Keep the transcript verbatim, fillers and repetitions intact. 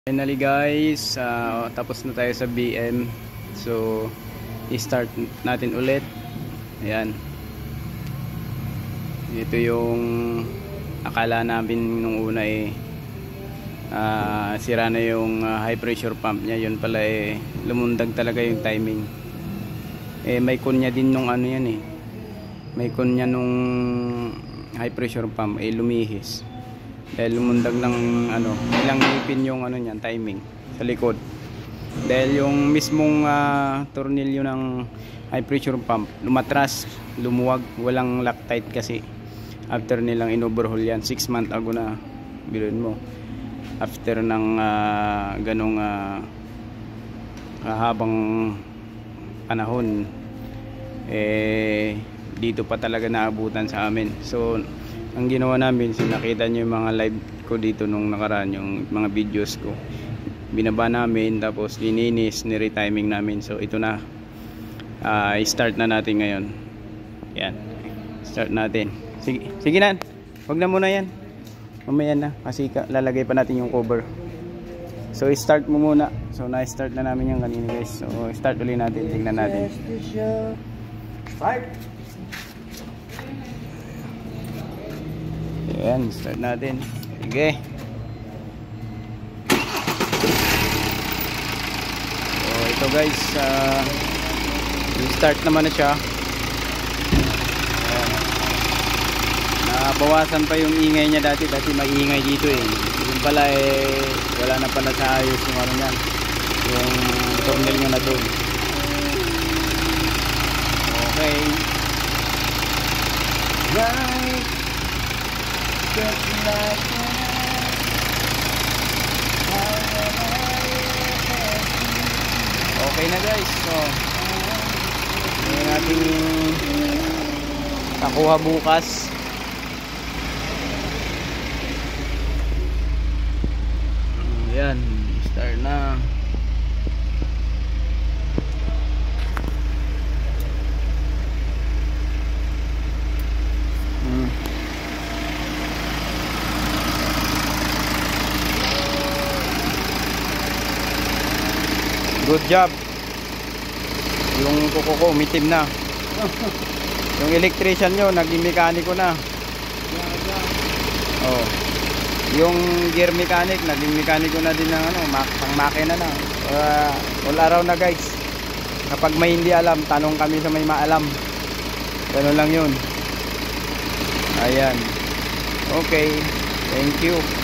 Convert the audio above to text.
Finally guys, uh, tapos na tayo sa B M. So i-start natin ulit. Ayan. Ito yung akala namin nung una eh uh, sira na yung uh, high pressure pump niya. Yun pala eh lumundag talaga yung timing. Eh may kunya din nung ano yan eh. May kunya nung high pressure pump eh lumihis. Dahil lumundag ng ano, ilang ngipin yung ano niyan, timing sa likod. Dahil yung mismong uh, tornilyo ng high pressure pump lumatras, lumuwag, walang Loctite kasi. After nilang in-overhaul yan, six months ago na, bilhin mo. After ng uh, ganong uh, habang panahon, eh dito pa talaga naabutan sa amin. So ang ginawa namin, sinakita nyo yung mga live ko dito nung nakaraan, yung mga videos ko, binaba namin, tapos lininis, niretiming namin. So ito na, uh, start na natin ngayon. Yan, start natin. Sige, sige na, wag na muna yan, mamaya na, kasi lalagay pa natin yung cover. So start mo muna. So na-start na namin yung kanina guys. So start ulit natin, tingnan natin. Start. Ayan, start natin. Sige. So ito guys, uh, start naman na siya. Ayan. Nabawasan pa yung ingay niya dati. Dati maingay dito eh. Yung pala eh, wala na pala sa ayos yung ano niyan, yung tornil niya na doon. Okay. Right. Okay na guys, so hindi natin nakuha bukas. Ayan, start na. hmm. Good job. Yung kuko ko umitim na. Yung electrician nyo naging mekaniko na. Oh. Yung gear mechanic naging mekaniko na din ng ano, pang makina na. Uh, all around na guys. Kapag may hindi alam, tanong kami sa may maalam. Ganun lang yun. Ayan. Okay. Thank you.